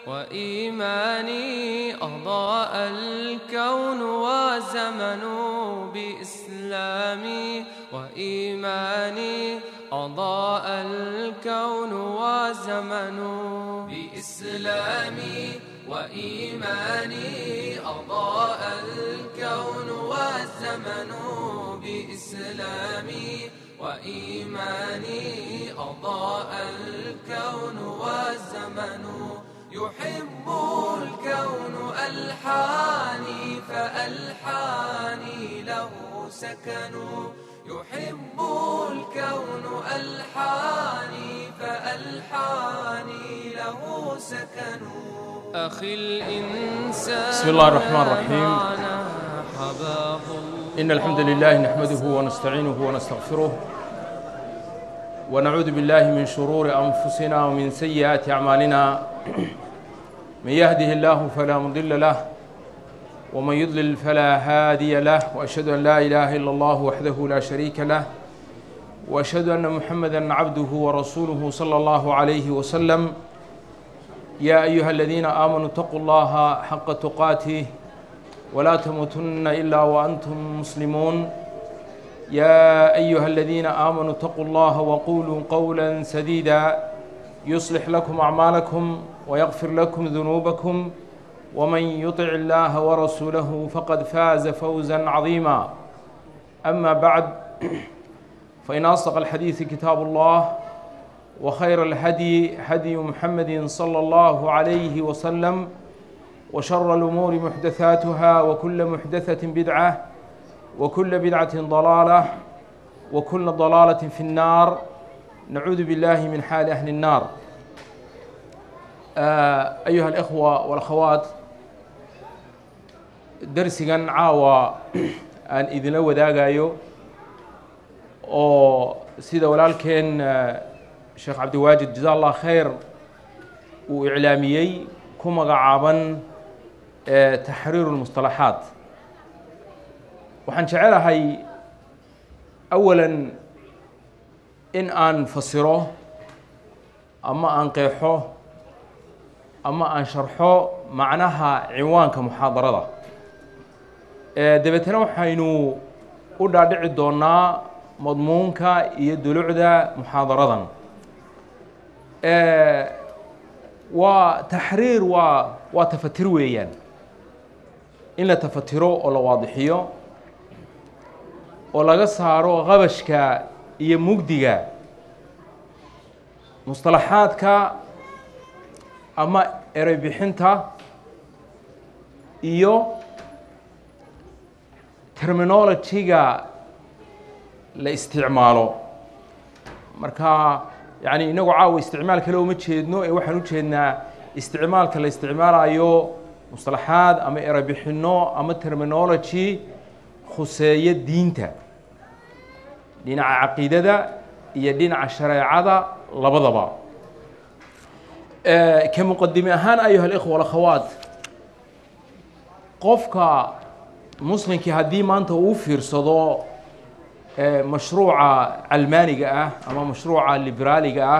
وإيماني أضاء الكون وزمن بإسلامي وإيماني أضاء الكون وزمن بإسلامي وإيماني أضاء الكون والزمن بإسلامي وإيماني أضاء الكون والزمن يحب الكون ألحاني فألحاني له سكن يحب الكون ألحاني فألحاني له سكن أخي الإنسان بسم الله الرحمن الرحيم إن الحمد لله نحمده ونستعينه ونستغفره ونعوذ بالله من شرور أنفسنا ومن سيئات أعمالنا من يهده الله فلا مضل له ومن يضلل فلا هادي له وأشهد أن لا إله إلا الله وحده لا شريك له وأشهد أن محمدًا عبده ورسوله صلى الله عليه وسلم يا أيها الذين آمنوا اتقوا الله حق تقاته ولا تموتن إلا وأنتم مسلمون يا أيها الذين آمنوا اتقوا الله وقولوا قولا سديدا يصلح لكم أعمالكم ويغفر لكم ذنوبكم ومن يطع الله ورسوله فقد فاز فوزا عظيما أما بعد فإن أصدق الحديث كتاب الله وخير الهدي هدي محمد صلى الله عليه وسلم وشر الأمور محدثاتها وكل محدثة بدعة وكل بدعة ضلالة وكل ضلالة في النار نعوذ بالله من حال أهل النار أيها الإخوة والأخوات درسيغان عاوى أن إذن وداغايو oo sida walaalkeen sheekh cabdiwaajid jazaa allah khayr uu iclaamiyey ku magacaaban taxriiru lmustalaxaat waxaan jecelahay awalan in aan fasiro ama aan qeexo ama aan sharxo macnaha cinwaanka muxaadarada dabeetana waxaynu u dhaadhici doonaa madmuunka iyo dulucda muxaadaradan waa taxriir waa tafatir weeyaan in la tafatiro oo la waadixiyo oo laga saaro qabashka iyo mugdiga mustalaxaadka ama erey bixinta iyo terminology-ga la isticmaalo marka yani inagu caawa isticmaal kale uma jeedno ee waxaan u jeednaa isticmaalka la isticmaalayo mustalaxaad ama erebixino ama terminology khuseeya diinta dhinaca caqiidada iyo dhinaca shareecada labadaba ka muqadime ahaan ayuha alikhwa walakhawaat qofka muslimkii haddii maanta uu fiirsado mashruuca calmaaniga ah ama mashruuca liberaaliga ah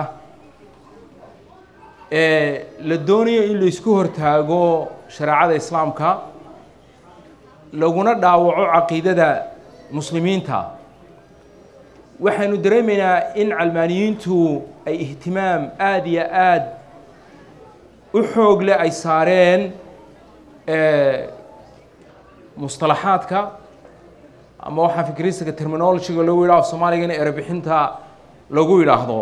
la doonayo in la isku hortaago shareecada islaamka laguna dhaawaco caqiidada muslimiinta waxaynu dareemaynaa in calmaaniyiintu ay ihtimaam aada iyo aad u xoog leh ay saareen mustalaxaadka ama waxaa fikristiga terminology-ga loogu yidhaho soomaaliga in erebixinta lagu yidhaahdo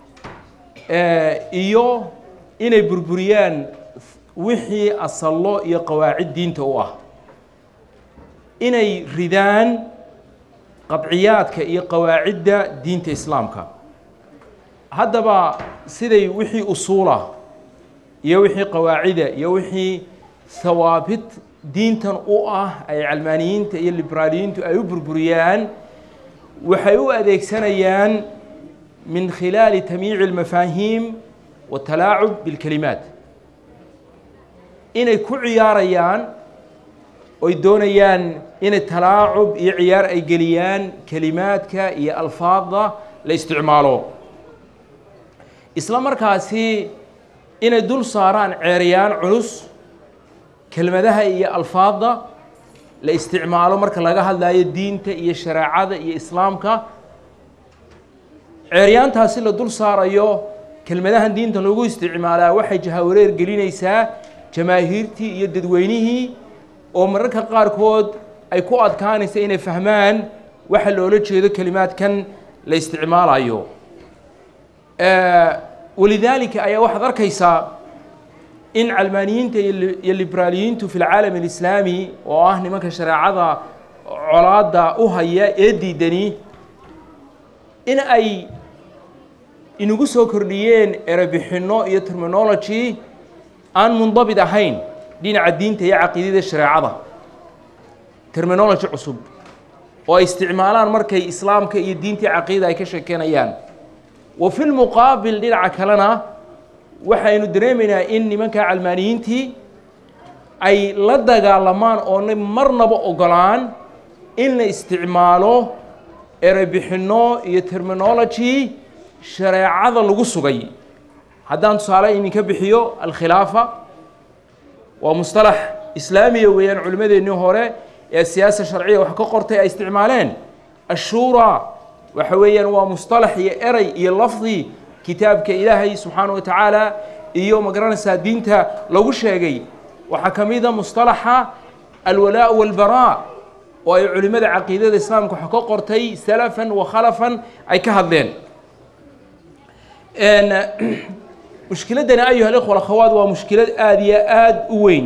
iyo inay burburiyaan wixii asallo iyo qawaacid diinta u ah inay ridaan qadciyaadka iyo qawaacidda diinta islaamka haddaba siday wixii usuulah iyo wixii qawaacida iyo wixii hawaabit diintan u ah ay calmaaniyiinta iyo liberaaliyiintu ay u burburiyaan waxay u adeegsanayaan min khilaali tamiici اlmafaahiim watalaacub bilkelimaat inay ku ciyaarayaan oy doonayaan inay talaacub iyo ciyaar ay geliyaan kelimaadka iyo alfaadda la isticmaalo isla markaasi inay dul saaraan ceeryaan culus kelmadaha iyo alfaadda la isticmaalo marka laga hadlayo diinta iyo shareecada iyo islaamka ceeryaantaasi la dul saarayo kelmadahan diinta lagu isticmaalaa waxay jahawareer gelinaysaa jamaahiirtii iyo dadweynihii oo mararka qaarkood ay ku adkaanaysa inay fahmaan waxa loola jeedo kelimaadkan la isticmaalayo walidaalika ayaa waxaad arkaysaa in calmaaniyiinta iyo liberaaliyiintu fi lcaalam alislaami oo ah nimanka shareecada colaadda u haya ee diidani in ay inagu soo kordhiyeen erebixinno iyo terminology aan mundabit ahayn dhinaca diinta iyo caqiidada shareecada terminology cusub oo ay isticmaalaan markay islaamka iyo diintii caqiida ay ka sheekeynayaan wa fi lmuqaabil dhinaca kalena waxaynu dareemaynaa in nimanka calmaaniyiintii ay la dagaalamaan oona marnaba ogolaan in la isticmaalo erebixinno iyo terminology shareecada lagu sugay haddaan tusaale idinka bixiyo alkhilaafa waa mustalax islaamiya weeyaan culimmadeennii hore ee siyaasa sharciya wax ka qortay ay isticmaaleen ashuuraa waxa weeyaan waa mustalax iyo eray iyo lafdi kitaabka ilaahay subxaanahu watacaala iyo magaranaysaa diinta lagu sheegay waxaa ka mid a mustalaxa alwalaa walbaraa oo ay culimmada caqiidada islaamka wax ka qortay salafan wa khalafan ay ka hadleen mushkiladdani ayuha alikhwa alakhawaat waa mushkilad aada iyo aada u weyn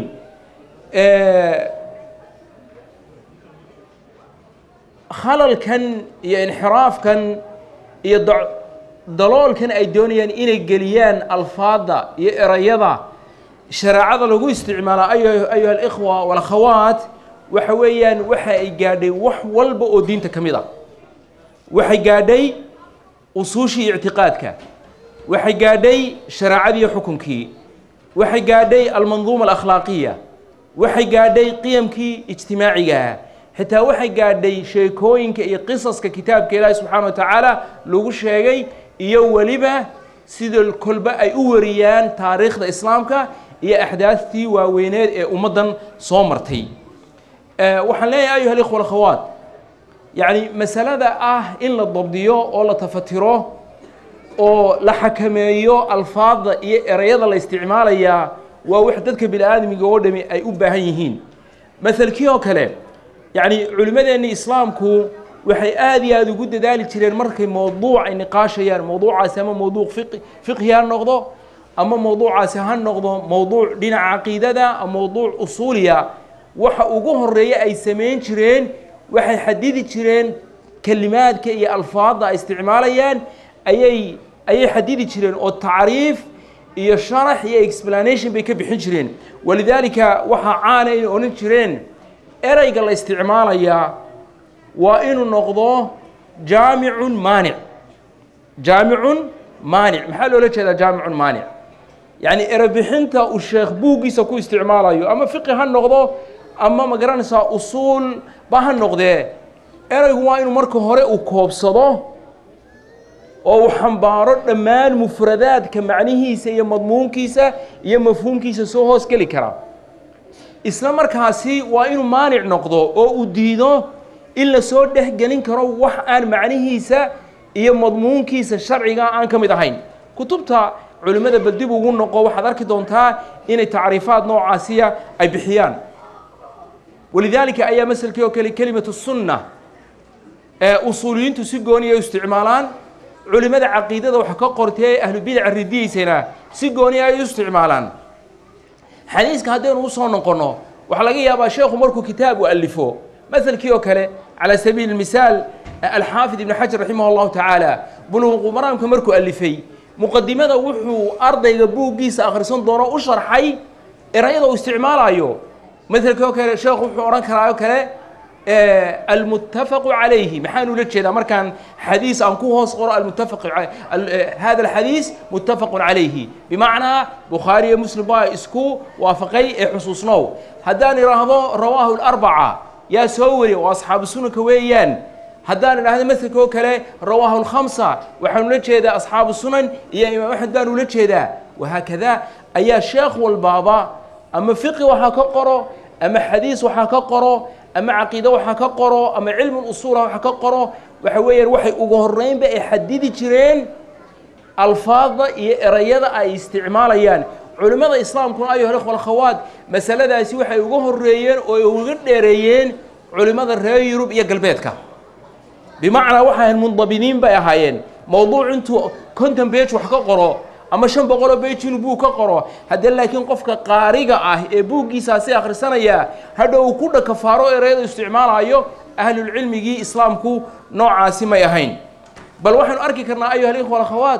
khalalkan iyo inxiraafkan iyo daloolkan ay doonayaan inay geliyaan alfaadda iyo erayada shareecada lagu isticmaala ayuha alikhwa walakhawaat waxa weeyaan waxa ay gaadhay wax walba oo diinta ka mid a waxay gaadhay usuushii ictiqaadka waxay gaadhay shareecadii xukunkii waxay gaadhay almanduuma alakhlaaqiya waxay gaadhay qiyamkii ijtimaacigaha xitaa waxay gaadhay sheekooyinka iyo qisaska kitaabka ilaahi subxaana wa tacaala lagu sheegay iyo weliba sida kolba ay u wariyaan taariikhda islaamka iyo axdaastii waaweyneed ee ummaddan soo martay waxaan leeyahay ayuha alikhwa alakhawaat yacni masalada ah in la dabdiyo oo la tafatiro oo la xakameeyo alfaadda iyo erayada la isticmaalayaa waa wax dadka bini aadamiga oo dhami ay u baahan yihiin masalkii oo kale yacni culimmadeenni islaamku waxay aada iyo aada ugu dadaali jireen markay mowduuc ay niqaashayaan mowduucaasi ama mowduuc fiqhi ha noqdo ama mowduucaasi ha noqdo mowduuc dhinaca caqiidada ama mowduuc usuuliya waxa ugu horeeya ay samayn jireen waxay xadidi jireen kelimaadka iyo alfaadda ay isticmaalayaan ayay xadidi jireen oo tacriif iyo sharax iyo explanation bay ka bixin jireen walidaalika waxaa caana inay odhan jireen erayga la isticmaalayaa waa inuu noqdo jaamicun maanic maxaa loola jeedaa jaamicun maanic yacni erebixinta uu sheekh buuggiisa ku isticmaalayo ama fiqi ha noqdo ama ma garanaysaa usuul ba ha noqdee eraygu waa inuu marka hore uu koobsado oo uu xambaaro dhammaan mufradaadka macnihiisa iyo madmuunkiisa iyo mafhuumkiisa soo hoos geli kara isla markaasi waa inuu maanic noqdo oo uu diido in la soo dhexgelin karo wax aan macnihiisa iyo madmuunkiisa sharciga aan ka mid ahayn kutubta culimmada bal dib ugu noqo waxaad arki doontaa inay tacriifaad noocaasiya ay bixiyaan walidaalika ayaa masalkii oo kale kelimatu sunna ee usuuliyiintu si gooni ay u isticmaalaan culimmada caqiidada waxa ka qortay ahlubidaca ridiyiisana si gooni ay u isticmaalaan xadiiska haddaynu u soo noqonno waxaa laga yaabaa sheekhu markuu kitaab u alifo masalkii oo kale calaa sabiili misaal alxaafid ibn xajar raximah allahu tacaala buluuqu maraamka markuu alifay muqadimada wuxuu ardayga buuggiisa akhrisan doono u sharxay erayada uu isticmaalayo masalkii oo kale sheekhu wuxuu odhan karaa oo kale المتفق عليه محانو لجيدا مركان حديث أن كوهوس قرأ المتفق هذا الحديث متفق عليه بمعنى بخاري مسلم با اسكو وافقي حصوصنو هداني رواه الأربعة يا سوري وأصحاب السنة كويان هداني هذا مثل كوكله رواه الخمسة وحنو لجيدا أصحاب السنن يا إمام أحمد بانو لجيدا وهكذا ayaa sheekh walbaaba ama fiqi waxaa ka qoro ama xadiis waxaa ka qoro ama caqiido waxaa ka qoro ama cilmu usuula waxaa ka qoro waxa weeyaan waxay ugu horreynba ay xadidi jireen alfaadda iyo erayada ay isticmaalayaan culimmada islaamkuna ayuha alikhwa alakhawaat masaladaasi waxay uga horreeyeen oo ay uga dheereeyeen culimmada reer yurub iyo galbeedka bimacnaa waxay mundabiniin bay ahaayeen mowduuc intuu 50 beej wax ka qoro ama 500 beej inuu buug ka qoro haddii laakiin qofka qaariga ah ee buuggiisaasi akhrisanaya hadhow uu ku dhakafaaro erayada isticmaalayo ahlul cilmigii islaamku noocaasi may ahayn bal waxaanu arki karnaa ayuha alikhwa alakhawaat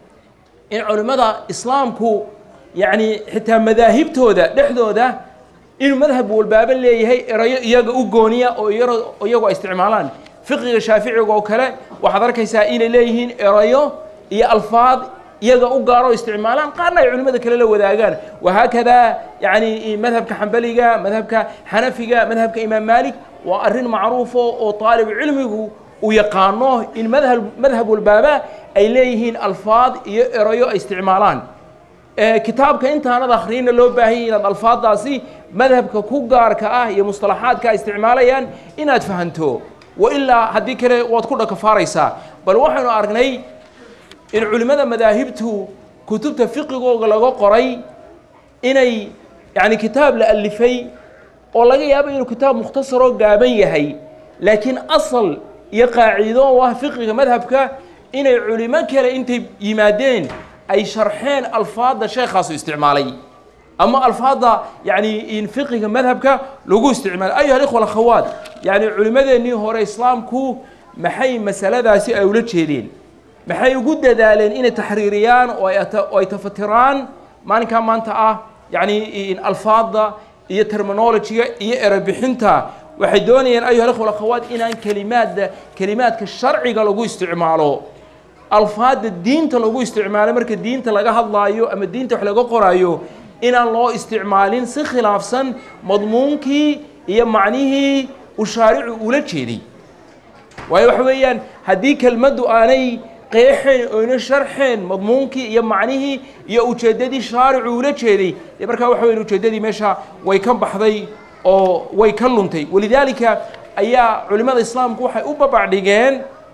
in culimmada islaamku yacni xitaa madaahibtooda dhexdooda inuu madhab walbaaba leeyahay erayo iyaga u gooniya oo iyagu ay isticmaalaan fiqiga shaaficiga oo kale waxaad arkaysaa inay leeyihiin erayo iyo alfaad iyaga u gaaro isticmaalaan qaarna ay culimmada kale la wadaagaan wahaakadaa yacni madhabka xambaliga madhabka xanafiga madhabka imaam maalik waa arrin macruufo oo taalib cilmigu uu yaqaano in madhab walbaaba ay leeyihiin alfaad iyo erayo ay isticmaalaan kitaabka intaanad akhriyna loo baahanyay inaad alfaaddaasi madhabka ku gaarka ah iyo mustalaxaadka ay isticmaalayaan inaad fahanto wa ilaa haddii kale waad ku dhakafaaraysaa bal waxaynu aragnay in culimmada madaahibtu kutubta fiqigooga laga qoray inay yacni kitaab la alifay oo laga yaabo inuu kitaab mukhtasaroo gaaban yahay laakiin asal iyo qaaciido oo ah fiqiga madhabka inay culimo kale intay yimaadeen ay sharxeen alfaadda sheekhaasu isticmaalay ama alfaadda yacni in fiqiga madhabka lagu isticmaalay ayuha alikhwa alakhawaat yacni culimmadeennii hore islaamku maxay masaladaasi ay ula jeedeen maxay ugu dadaaleen inay taxriiriyaan oo ay tafatiraan maalinkaa maanta ah yacni in alfaadda iyo terminolojiga iyo erebixinta waxay doonayeen ayuha alikhwa alakhawaat inaan kelimaadka sharciga lagu isticmaalo alfaadda diinta lagu isticmaalo marka diinta laga hadlaayo ama diinta wax laga qoraayo inaan loo isticmaalin si khilaafsan madmuunkii iyo macnihii uu shaaricu ula jeeday waayo waxa weeyaan haddii kelmaddu aanay qeexeen oyna sharxeen madmuunkii iyo macnihii iyo ujeeddadii shaaricu ula jeeday dee markaa waxa weyan ujeeddadii meesha way ka baxday oo way ka luntay walidaalika ayaa culimmada islaamku waxay u babacdhigeen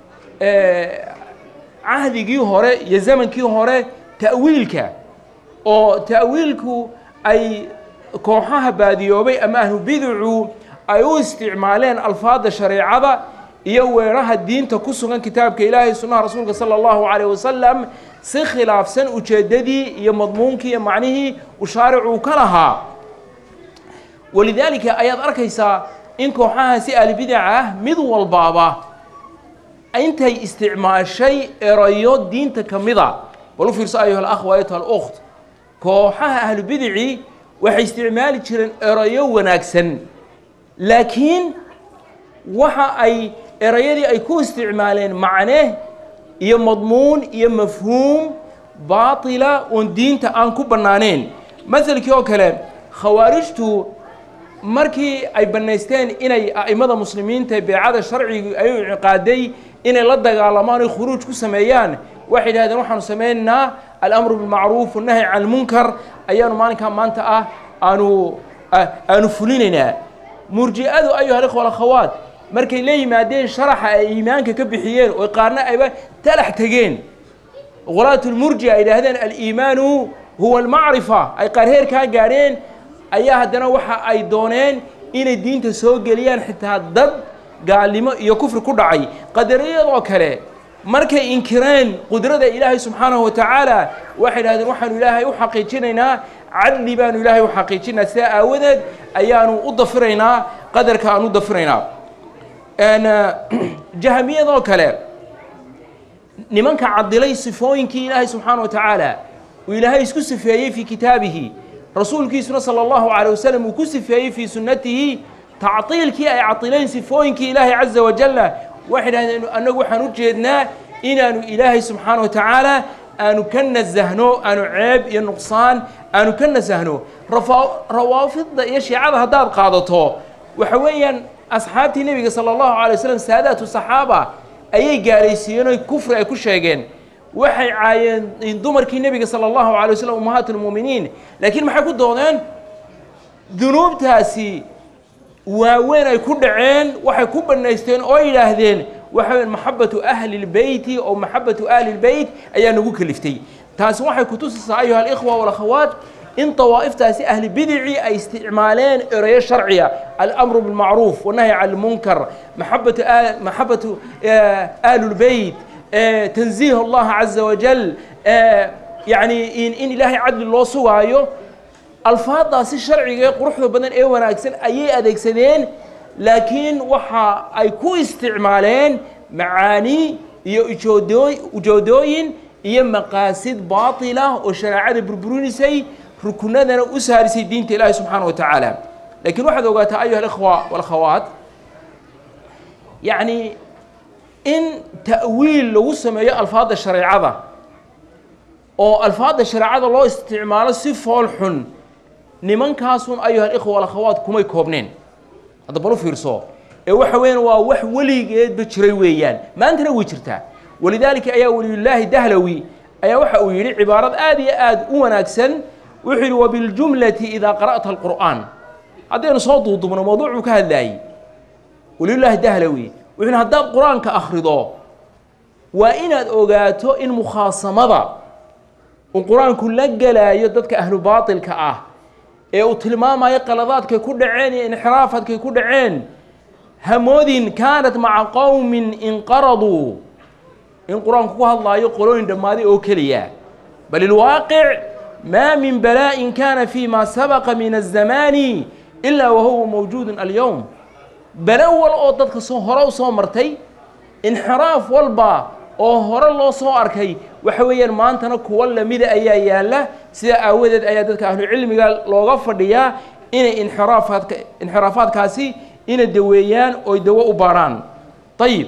cahdigii hore iyo zamankii hore ta'wiilka oo ta'wiilku ay kooxaha baadiyoobay ama ahlu biducu ay u isticmaaleen alfaadda shareecada iyo weeraha diinta ku sugan kitaabka ilaahay sunnaha rasuulka sala allahu calayh wasalam si khilaafsan ujeeddadii iyo madmuunkii iyo macnihii uu shaaricuu ka lahaa walidaalika ayaad arkaysaa in kooxahaasi ahlubidaca ah mid walbaaba intay isticmaashay erayo diinta ka mida bal u fiirso ayuha alakh wa ayatuha alukht kooxaha ahlubidicii waxay isticmaali jireen erayo wanaagsan laakiin waxa ay erayadii ay ku isticmaaleen macne iyo madmuun iyo mafhuum baatila oon diinta aan ku bannaaneen masalkii oo kale khawaarijtu markii ay bannaysteen inay a'immada muslimiinta beecada sharciga ay u inqaaday inay la dagaalamaan oy khuruuj ku sameeyaan waxay yidhahdeen waxaanu samaynaynaa alamru bilmacruuf wannahyi can almunkar ayaanu maalinkaa maanta ah aanu fulinaynaa murji'adu ayuha alikhwa alakhawaat markay la yimaadeen sharaxa ay iimaanka ka bixiyeen oo qaarna ayba talax tegeen qulaatulmurji ay yidhaahdeen aliimaanu huwa almacrifa ay qaar heerkaa gaadheen ayaa haddana waxa ay dooneen inay diinta soo geliyaan xitaa dad gaalnimo iyo kufri ku dhacay qadariyadoo kale markay inkireen qudrada ilaahay subxaanahu watacaala waxay yidhahdeen waxaanu ilaahay u xaqiijinaynaa cadli baanu ilaahay u xaqiijinaa sidaa aawadeed ayaanu u dafiraynaa qadarka aan u dafiraynaa jahamiyadoo kale nimanka cadilay sifooyinkii ilaahay subxaana wa tacaala uu ilaahay isku sifeeyey fii kitaabihi rasuulkiisuna sala allahu calayh wasalam uu ku sifeeyey fii sunnatihi tactiilkii ay cadileen sifooyinkii ilaahay caza wajalla waxay dhahdeen annagu waxaan u jeednaa inaanu ilaahay subxaana wa tacaala aanu ka nasahno aanu ceeb iyo nuqsaan aanu ka nasahno rawaafidda iyo shiicada haddaad qaadato waxa weeyaan asxaabtii nebiga sala allahu calay wasalam saadaatu saxaaba ayay gaalaysiiyeen oy kufri ay ku sheegeen waxay caayeen dumarkii nebiga sala allahu calay wasalam ummahaat almu'miniin laakiin maxay ku doodeen dunuubtaasi waaweyn ay ku dhaceen waxay ku bannaysteen oo yidhaahdeen waxa weyn maxabatu ahli lbeyti oo maxabatu ahli lbeyt ayaa nagu kaliftay taasi waxay ku tusaysaa ayuha alikhwa walakhawaat in طوائفتاasi ahli bidicii ay isticmaaleen erayo sharciya alamru bilmacruuf wannahyi can lmunkar maxabatu ahli lbeyt tanziih allah caza wajal yani in ilaahay cadli loo sugaayo alfaadaasi sharciga ee quruxda badan ee wanaagsan ayay adeegsadeen laakiin waxa ay ku isticmaaleen macaani iyo ujoodooyin iyo maqaasid baatila oo shareecada burburisay rukunadana u saarisay diinta ilaahay subxaana wa tacaala laakiin waxaad ogaataa ayuha alikhwa walakhawaat yacni in ta'wiil lagu sameeyo alfaadda shareecada oo alfaadda shareecada loo isticmaalo si fool xun nimankaasun ayuha alikhwa walakhawaat kumay koobneen hadda bal u fiirso ee waxa weeyaan waa wax weligeedba jiray weeyaan maantana way jirtaa walidaalika ayaa waliyullaahi dahlawi ayaa waxa uu yidhi cibaarad aad iyo aad u wanaagsan wuxuu yidhi wabiljumlati idaa qara'ta alqur'aan haddaynu soo duudubno mawduucuu ka hadlaayey waliyullaahi dahlawi wuxuu yidhi haddaad qur-aanka akhrido waa inaad ogaato in mukhaasamada uu qur-aanku la gelaayo dadka ahlu baatilka ah ee uu tilmaamayo qaladaadkay ku dhaceen iyo inxiraafadkay ku dhaceen hamoodin kaanat maca qowmin inqaraduu in qur-aanku ku hadlaayo qolooyin dhammaaday oo keliya bal ilwaaqic maa min balaa'in kaana fii ma sabaqa min azamaani ilaa wahuwa mawjuudun alyowm balo wal oo dadka hore u soo martay inxiraaf walba oo hore loo soo arkay waxa weeyaan maantana kuwa lamida ayaa yaalla sida aawadeed ayaa dadka ahlucilmiga looga fadhiyaa inay inxiraafaadkaasi ina daweeyaan oy dawo u baarhaan ayib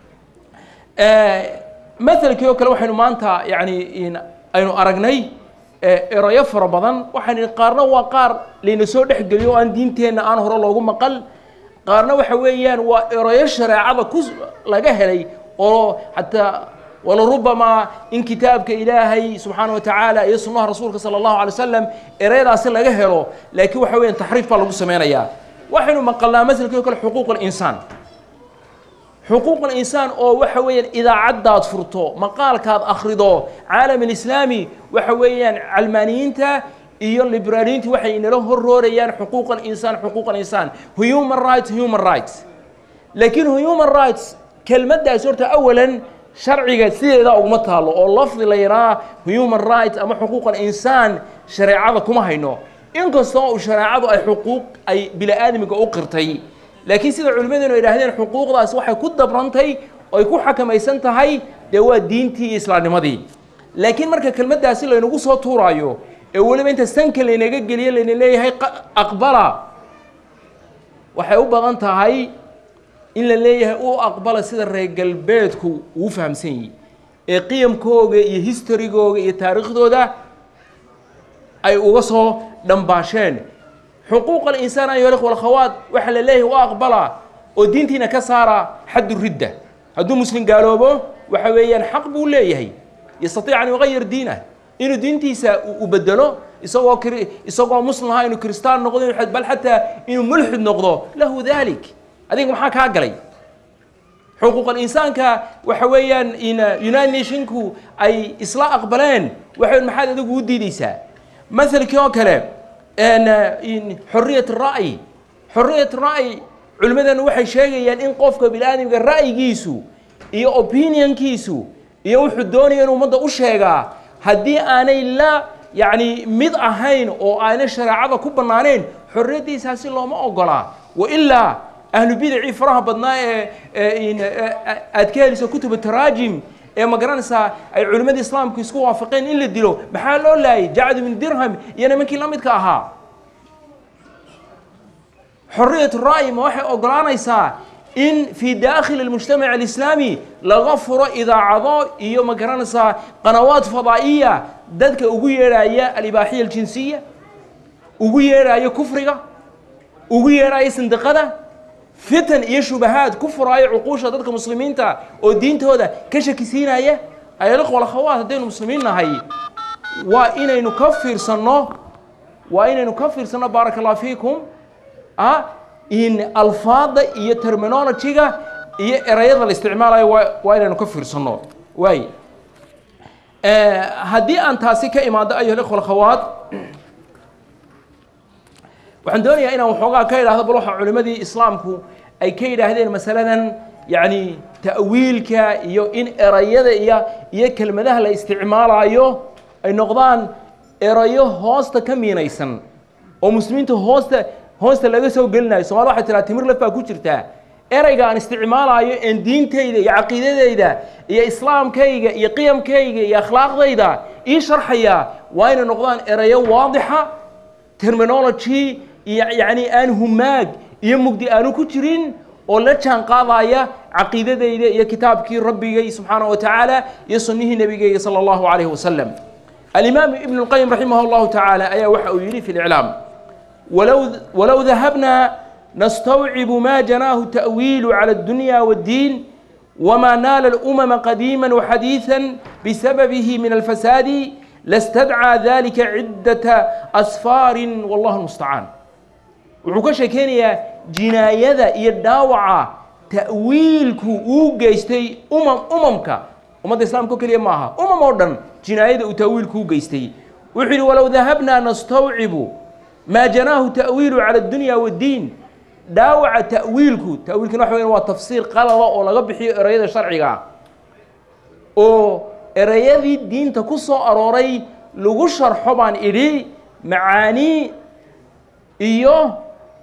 maalkii oo kale waxaynu maanta yani aynu aragnay erayo fara badan waxaan qaarna waa qaar layna soo dhexgeliyo o aan diinteenna aan hore loogu maqal qaarna waxa weeyaan waa erayo shareecada laga helay oo xataa walarubamaa in kitaabka ilaahay subxaana wa tacaala iyo sunnaha rasuulka sala allahu alay wasalam ereyadaasi laga helo laakiin waxa weeyaan taxriif baa lagu sameynayaa waxaynu maqalnaa masalkii oo kale xuquuq alinsaan xuquuq alinsaan oo waxa weeyaan idaacaddaad furto maqaalkaad akhrido caalam alislaami waxa weeyaan calmaaniyiinta iyo liberaaliyiinta waxay inala horroorayaan xuquuq alinsaan human rights laakiin human rights kelmaddaas horta awalan sharciga sideeda uguma taalo oo lafdi la yidhaha human rights ama xuquuq alinsaan shareecada kuma hayno inkastoo shareecadu ay xuquuq ay bini-aadmiga u qirtay laakiin sida culimmadeenu ay idhaahdeen xuquuqdaas waxay ku dabrantay oy ku xakamaysan tahay dee waa diintii iyo islaamnimadii laakiin marka kelmaddaasi laynagu soo tuuraayo ee weliba inta sanka laynaga geliyo layna leeyahay aqbala waxay u badan tahay in la leeyahay u aqbala sida reer galbeedku uu fahamsan yahay ee qiyamkooga iyo historygooga iyo taariikhdooda ay uga soo dhambaasheen xuquuq alinsaan ayuha alikhwa walakhawaat waxaa la leeyahay u aqbala oo diintiina ka saara xaddu ridda hadduu muslim gaaloobo waxa weeyaan xaq buu leeyahay yastatiic an yugayir diinah inuu diintiisa u bedelo isagoo muslim ahaa inuu kristaan noqdo bal xataa inuu mulxid noqdo lahu dalik adiga maxaa kaa galay xuquuq alinsaanka waxa weeyaan united nationku ay isla aqbaleen waxa maxaad adigu u diideysaa masalkii oo kale xoriyat ra'yi culimmadeennu waxay sheegayaan in qofka bini-aadamka ra'yigiisu iyo opinionkiisu iyo wuxuu doonaya in ummadda u sheegaa haddii aanay la yacni mid ahayn oo aanay shareecada ku bannaaneen xorriyaddiisaasi looma ogolaa wailaa ahlu bidacii faraha badnaa ee aad ka helisa kutuba taraajim ee ma garanaysaa ay culimmadii islaamku isku waafaqeen in la dilo maxaa loo laayay jacdu min dirham iyo nimankii la midka ahaa xorriyat ra'yi ma waxay ogolaanaysaa in fii daakhili almujtamac alislaami laga furo idaacado iyo ma garanaysaa qanawaad fadaa'iya dadka ugu yeedhaya alibaaxiya aljinsiya ugu yeedhaya kufriga ugu yeedhaya sandiqada fitan iyo shubahaad ku furaayo cuquusha dadka muslimiinta oo diintooda ka shakisiinaya أيها الأخوة والأخوات هدين المسلمين هاي وإن نكفر سنة بارك الله فيكم إن الفاظ هي terminology هي إرياض الاستعمال وإن نكفر سنة واي هدي أن تاسيك إمادة أيها الأخوة والأخوات waxaan doonayaa inaan waxoogaa ka ilaahdo bal waxa culimadii islaamku ay ka yiraahdeen masaladan yani ta'wiilka iyo in erayada iyo kelmadaha la isticmaalayo ay noqdaan erayo hoosta ka miinaysan oo muslimiintu hoosta laga soo gelinayo Soomaaliya waxa tiraa timir laf baa ku jirta erayga aan isticmaalayo in diintayda iyo aqeedadayda iyo islaamkayga iyo qiyamkayga iyo akhlaaqdayda ii sharxaya waa inay noqdaan erayo waadixa terminology يعني أن هماج يمجد أنو كترين ولا كان قاضايا عقيدة ذي يا كتاب كي ربي سبحانه وتعالى يصنيه النبي صلى الله عليه وسلم الإمام ابن القيم رحمه الله تعالى أي وحى يري في الإعلام ولو ذهبنا نستوعب ما جناه تأويل على الدنيا والدين وما نال الأمم قديما وحديثا بسببه من الفساد لاستدعى ذلك عدة أسفار والله المستعان وحكى كينيا جناية يداوعة تأويلك وجيستي أممك الإسلام كل يوم معها أردن جناية وتأويلك وجيستي وحين ولو ذهبنا نستوعب ما جناه تأويل على الدنيا والدين داوع تأويلك نحو هو تفسير قال الله ولا قبحي رياض الشرعي أو رياض الدين تقص أروري لغشر حبان إلي معاني إيوه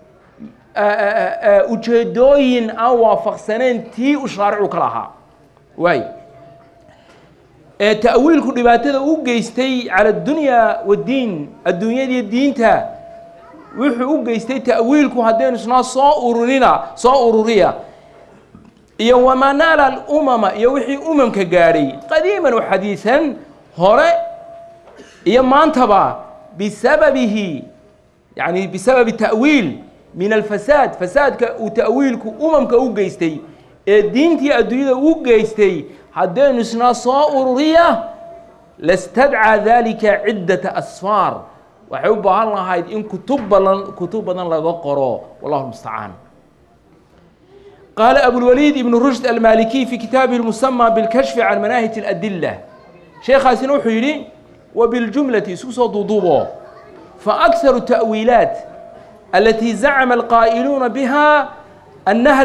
ujeedooyin aan waafaqsanayn tii u shaaricu ka lahaa waay ta'wiilku dhibaatada u geystay cala dunya wadiin adduunyada diinta wuxuu u geystay ta'wiilku haddeen isna soo ururiya iyo wama naala al-umama iyo wixii umamka gaadhay qadiiman wa xadiisan hore iyo maantaba bisababihi yani bisababi ta'wiil من الفساد وتأويلك أممك أوجيستي دينتي أدوية أوجيستي حدين سنا صاورية لاستدعى ذلك عدة أسفار وحب الله هاي إن كتب لا قرأ والله المستعان قال أبو الوليد ابن رشد المالكي في كتابه المسمى بالكشف عن مناهج الأدلة شيخ حسن حيري وبالجملة سوسة ضوضوبه فأكثر التأويلات التي زعم القائلون بها أنها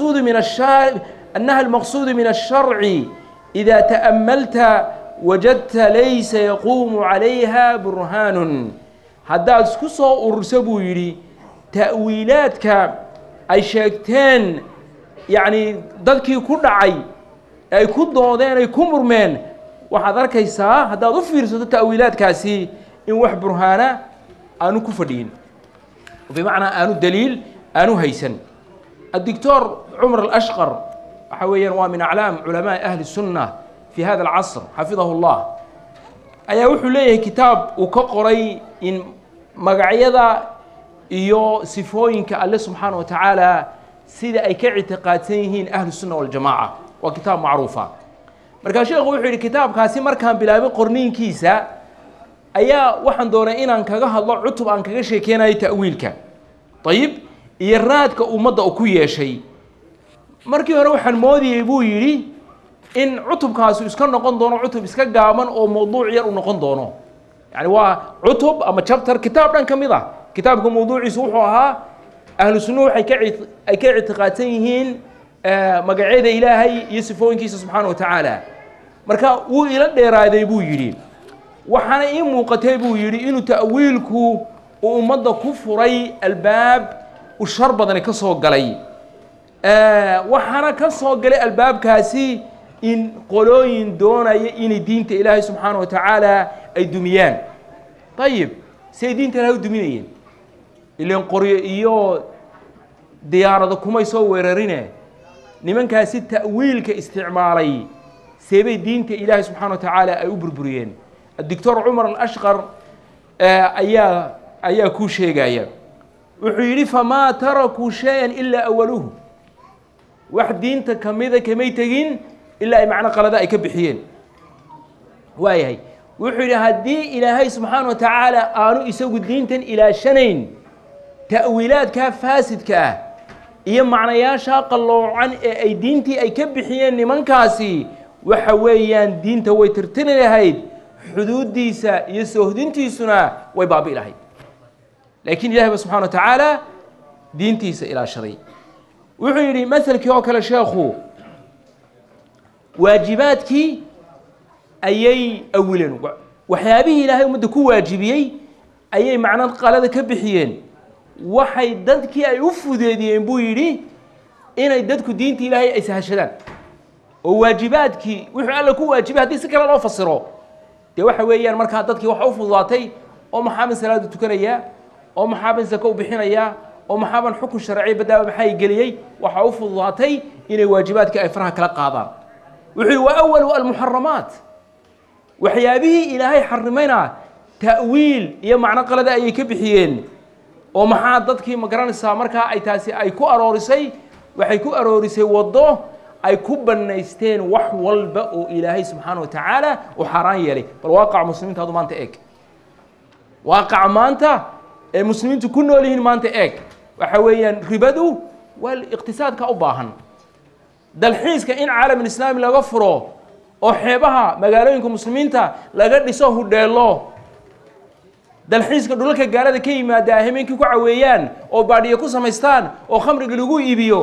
المقصود من الشرع إذا تأملت وجدت ليس يقوم عليها برهان هذا سكسو أرسبو يري تأويلاتك أي شيكتين يعني ذلك يكون عي أي كود ضادين أي كمرمان وحضرك يسا هذا ضفير سوى تأويلات كاسي إن وح برهانا أنو كفرين بمعنى أنو دليل أنو هيسن الدكتور عمر الأشقر حويا ومن أعلام علماء أهل السنة في هذا العصر حفظه الله أي وحو ليه كتاب وكقري إن مقعيدا إيو سفوينك الله سبحانه وتعالى سيدا أي كاعتقادين أهل السنة والجماعة وكتاب معروفة مركا شيخ وحو الكتاب كاسي مركان بلابي قرنين كيسا أيا وحن دورين أن كجاه الله عتب أن كجاه شيء كنا تأويلك طيب يرادك ومضى أكوية شيء مركي هروح الماضي يبوي يري إن عتب كاسو إسكان نقن دونه عتب إسكان جامن أو موضوع ير ونقن دونه يعني هو عتب أما شابتر كتابنا كميضة كتابكم موضوع يسوحها أهل السنة أي اعتقادين مقعد إلهي يصفون كيس سبحانه وتعالى مركا وإلى الدير يبوي يري وحنا موقتي يري إنه تأويلك ومضى كفري الباب والشر بدنا كسر قلي وحنا كسر قلي الباب كاسي إن قلوين دون إن دين إلهي سبحانه وتعالى أي دميان طيب سيدين تلاقوا دميين اللي انقري إياه ديارة كم يسوي ررينه نمن كاسي تأويل كاستعماري سيبي دين إلهي سبحانه وتعالى أي بربريين الدكتور عمر الأشقر أيا كل شيء جاي وحيري فما تركوا شيئا إلا أولوه واحد دين تكمذا كميتين إلا معنى قال ذا يكبحين waayahay wuxuu yidhi haddii ilaahay subxaana wa tacaala aanu isagu diintan ilaashanayn ta'wiilaadkaa faasidka ah iyo macnayaashaa qalloocan ee ay diintii ay ka bixiyeen nimankaasi waxa weeyaan diinta way tirtiri lahayd xuduuddiisa iyo soohdintiisuna way baabi'i lahayd laakiin ilahay ba subxana wa tacaala diintiisa ilaashaday wuxuu yidhi maselkii oo kale sheekhu waajibaadkii ayay awileen waxyaabihii ilaahay ummadda ku waajibiyey ayay macno qalada ka bixiyeen waxay dadkii ay u fudeediyeen buu yidhi inay dadku diinta ilaahay ay sahashadaan oo waajibaadkii wuxuu alla ku waajibay haddii si kale loo fasiro dee waxa weeyaan markaa dadkii waxa u fududaatay oo maxaaban salaada tukanaya oo maxaaban sako u bixinaya oo maxaaban xukun sharci badaaba maxay geliyey waxa u fududaatay inay waajibaadkii ay faraha kala qaadaan wuxuu yidhi waa awalu almuxaramaat waxyaabihii ilaahay xarimayna ta'wiil iyo macno qalada ayay ka bixiyeen oo maxaa dadkii ma garanaysaa markaa ay taasi ay ku aroorisay waxay ku aroorisay waddo ay ku bannaysteen wax walba oo ilaahay subxaana wa tacaala uu xaaraan yeelay bal waaqaca muslimiinta hadu maanta eeg waaqaca maanta ee muslimiintu ku nool yihiin maanta eeg waxa weeyaan ribadu waa iqtisaadka u baahan dalxiiska in caalamulislaami laga furo oo xeebaha magaalooyinka muslimiinta laga dhiso hudheelo dalxiiska dhulalka gaalada ka yimaada habeenkii ku caweeyaan oo baadhiyo ku samaystaan oo khamriga lagu iibiyo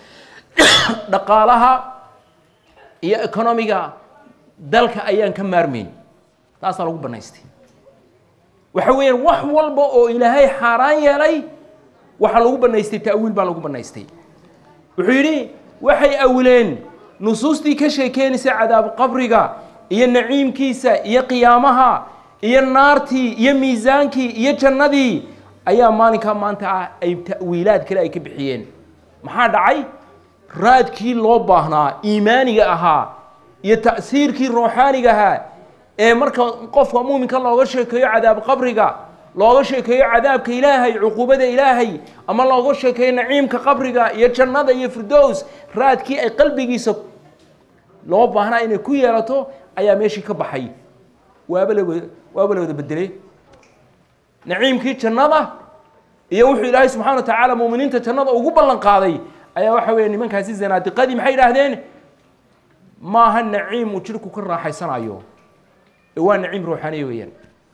dhaqaalaha iyo economiga dalka ayaan ka maarmayn taasaa lagu bannaystay waxa weeyaan wax walba oo ilaahay xaaraan yeelay waxaa lagu bannaystay ta'wiil baa lagu bannaystay wuxuu yidhi waxay awileen nusuustii ka sheekeynaysay cadaab qabriga iyo naciimkiisa iyo qiyaamaha iyo naartii iyo miisaankii iyo jannadii ayaa maalinkaa maanta ah ay ta'wiilaad kale ay ka bixiyeen maxaa dhacay raadkii loo baahnaa iimaaniga ahaa iyo ta'siirkii ruuxaaniga ahaa ee marka qofka muuminka looga sheekeeyo cadaab qabriga looga sheekeeyo cadaabka ilaahay cuquubada ilaahay ama looga sheekeeyo naciimka qabriga iyo jannada iyo firdows raadkii ay qalbigiisa loo baahnaa inay ku yeelato ayaa meeshii ka baxay waaba la wada bedelay naciimkii jannada iyo wuxuu ilaahay subxana wa tacaala muuminiinta jannada ugu ballan qaaday ayaa waxa weeye nimankaasi zanaadiqadii maxay yidhaahdeen maaha naciim uu jirku ka raaxaysanayo ee waa naciim ruuxaniya weeyaan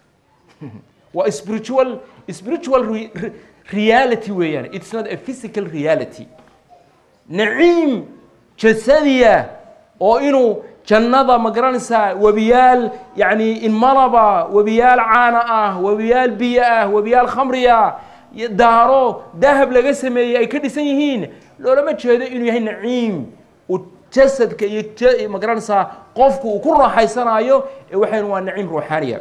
waa spiritual reality weeyaan it's not a physical reality naciim jasadiya oo inuu jannada ma garanaysaa webiyaal yacni inmalaba webiyaal caana ah webiyaal biyo ah webiyaal khamriya daaro dahab laga sameeyey ay ka dhisan yihiin loolama jeedo inuu yahay naciim uu jasadka iyo ma garanaysaa qofku uu ku raaxaysanayo ee waxayn waa naciim ruuxaaniya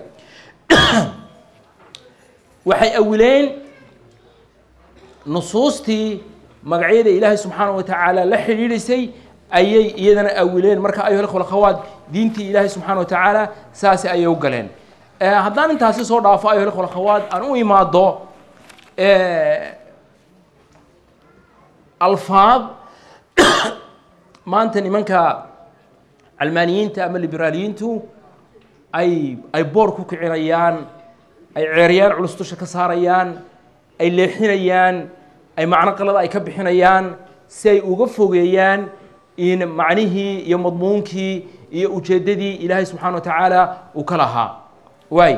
waxay awileen nusuustii magacyada ilaahay subxaana wa tacaala la xidhiidhisay ayay iyadana awileen marka ayuha ikhwa akhawaat diintii ilaahay subxaana wa tacaala saasi ayay u galeen haddaan intaasi soo dhaafo ayuha ikhwa akhawaat aan u imaado alfaad maanta nimanka calmaaniyiinta ama liberaaliyiintu ay boor ku kicinayaan ay ceeryaan culus dusha ka saarayaan ay leexinayaan ay macno qalada ay ka bixinayaan si ay uga fogeeyaan in macnihii iyo madmuunkii iyo ujeeddadii ilaahay subxaana wa tacaala uu ka lahaa waay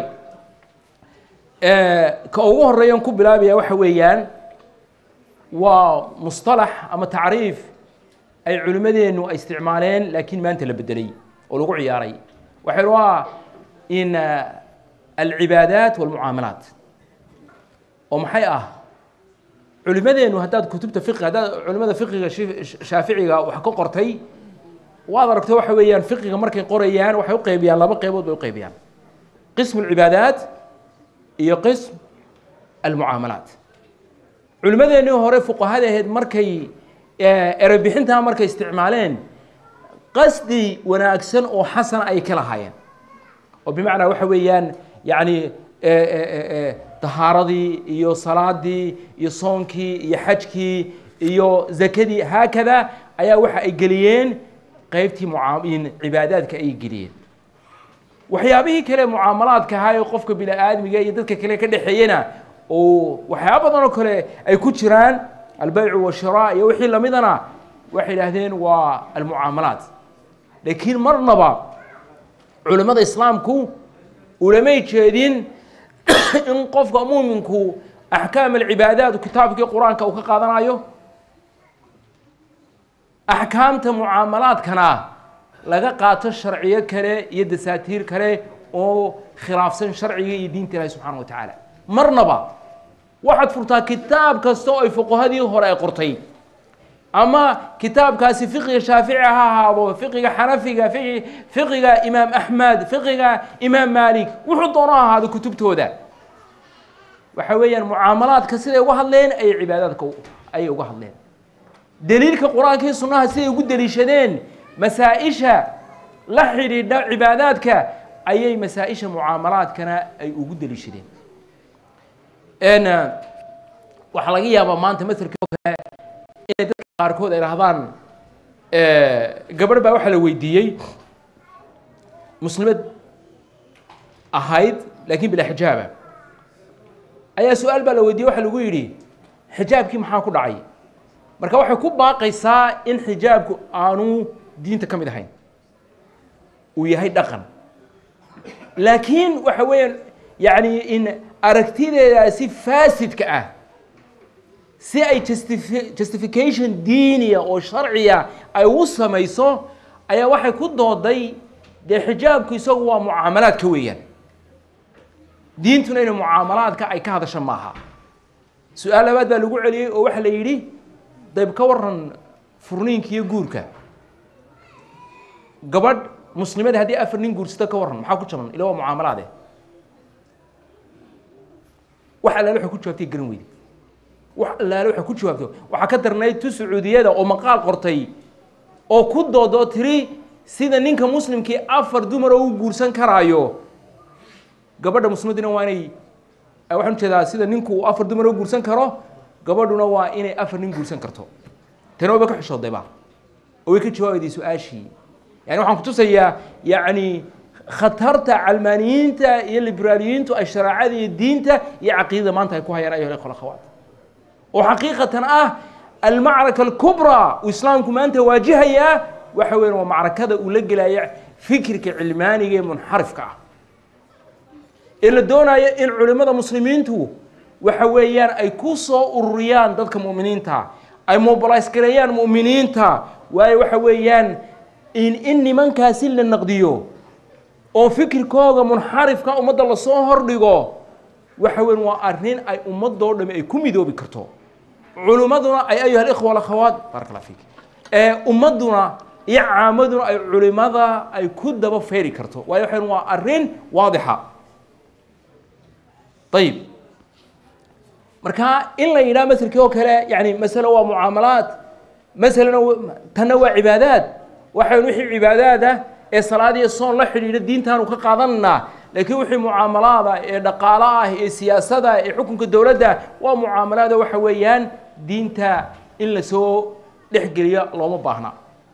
ka ugu horeeyan ku bilaabaya waxa weeyaan waa musطalax ama tacriif ay culimmadeennu ay isticmaaleen laakiin maanta la bedelay oo lagu ciyaaray waxay waa in alcibaadaat walmucaamalaat oo maxay ah culimmadeennu haddaad kutubta fiqi haddaad culimmada fiqiga shaaficiga wax ka qortay waad aragto waxa weeyaan fiqiga markay qorayaan waxay u qeybiyaan laba qeybood bay u qeybiyaan qism alcibaadaat iyo qism almucaamalaat culimmadeennii hore fuqahada ahayd markay erebixintaa markay isticmaaleen qasdi wanaagsan oo xasana ay ka lahaayeen oo bimacnaa waxa weeyaan yacni tahaaradii iyo salaadii iyo soonkii iyo xajkii iyo zakadii haakada ayaa waxa ay geliyeen qeybtii cibaadaadka ay geliyeen waxyaabihii kale mucaamalaadka ahaa ee qofka bini aadmiga iyo dadka kale ka dhexeeyana oo waxyaabo badan oo kale ay ku jiraan albaycu washiraa iyo wixii lamidana waxay yidhaahdeen waa almucaamalaat laakiin marnaba culimmada islaamku ulamay jeedin in qofka muuminku axkaam alcibaadaat kitaabkii qur-aanka uu ka qaadanayo axkaamta mucaamalaadkana laga qaato sharciyo kale iyo dasaatiir kale oo khilaafsan sharciga iyo diinta ilaahi subxaana wa tacaala marnaba waxaad furtaa kitaab kasta oo ay fuqahadii hore ay qortay ama kitaabkaasi fiqiga shaafici ha ahaado fiqiga xanafiga fiqiga imaam axmed fiqiga imaam maalik wuxuu doono ha ahaado kutubtooda waxa weeyaan mucaamalaadka siday uga hadleen ayay cibaadaadka ayay uga hadleen daliilka qur-aanka iyo sunnaha siday ugu daliishadeen masaa-isha la xidhiidha cibaadaadka ayay masaa-isha mucaamalaadkana ay ugu daliishadeen waxaa laga yaabaa maanta maselkii oo kale inay dadka qaarkood ay dhahdaan gabadh baa waxaa la weydiiyey muslimad ahayd laakiin bilaa xijaaba ayaa su-aal baa la weydiiyey waxaa lagu yidhi xijaabkii maxaa ku dhacay marka waxay ku baaqaysaa in xijaabku aanu diinta ka mid ahayn uu yahay dhaqan laakiin waxa weeyaan yani in aragtideedaasi faasidka ah si ay justification diiniya oo sharciya ay u samayso ayaa waxay ku dooday dee xijaabku isagu waa mucaamalaadka weeyaan diintuna inay mucaamalaadka ay ka hadasho maaha su-aal labaad baa lagu celiyey oo waxaa la yidhi dayb ka waran furniinka iyo guurka gabadh muslimada haddii 4 nin guursata ka waran maxaa ku jaban ila waa mucaamalaade wax allaale waxay ku jawaabtay garan weydi wax allaale waxay ku jawaabtay waxaa ka darnayd tu sacuudiyada oo maqaal qortay oo ku doodo tiri sida ninka muslimkii 4 dumar oo u guursan karaayo gabadha muslimadina waa inay waxaan jeedaa sida ninku 4 dumar oo guursan karo gabadhuna waa inay 4 nin guursan karto tani waa ka xishoodayba oo way ka jawaabayday su-aashii yani waxaan ku tusayaa yani khatarta calmaaniyiinta iyo liberaaliyiintu ay shareecada iyo diinta iyo caqiidada maanta ay ku hayaan ayuha ikhwa akhawaat oo xaqiiqatan ah almacraka alkubra uu islaamku maanta waajihayaa waxa weeyaan waa macrakada uu la gelaya fikirka cilmaaniga ee munxarifka ah ee la doonayo in culimada muslimiintu waxa weeyaan ay ku soo ururiyaan dadka mu'miniinta ay mobilize gareeyaan mu'miniinta waayo waxa weeyaan in nimankaasi la naqdiyo oo fikirkooda munxarifka ummadda lasoo hordhigo waxa weyn waa arrin ay ummadoo dhami ay ku midoobi karto culimmaduna ay ayuha alikhwa walakhawaat barak allah fiik ummadduna iyo caamaduna ay culimada ay ku daba feeri karto waayo waxa waa arrin waadixa ayib marka in la yidhaha maselkii oo kale yani masale waa mucaamalaad masalena tanna waa cibaadaad waxayn wixii cibaadaada ee salaad iyo soon la xidhiidha diintaanu ka qaadananaa laakiin wixii mucaamalaada ee dhaqaalo ah ee siyaasada ee xukunka dowladda waa mucaamalaada waxa weeyaan diinta in la soo dhexgeliyo looma baahna